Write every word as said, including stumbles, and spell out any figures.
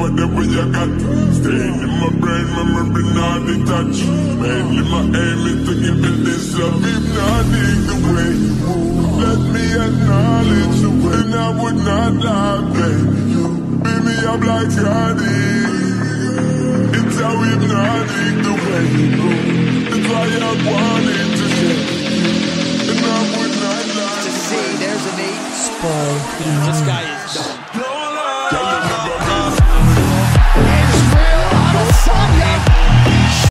whatever you got. Staying in my brain, memory not detached. Mainly my aim is to give it this love. If not dig the way you move, let me acknowledge you. And I would not lie, baby. You beat me up like Scotty. It's how hypnotic the way you move. That's why I wanted to say you. And I would not lie. To see, there's a knee. Spy. This guy is done.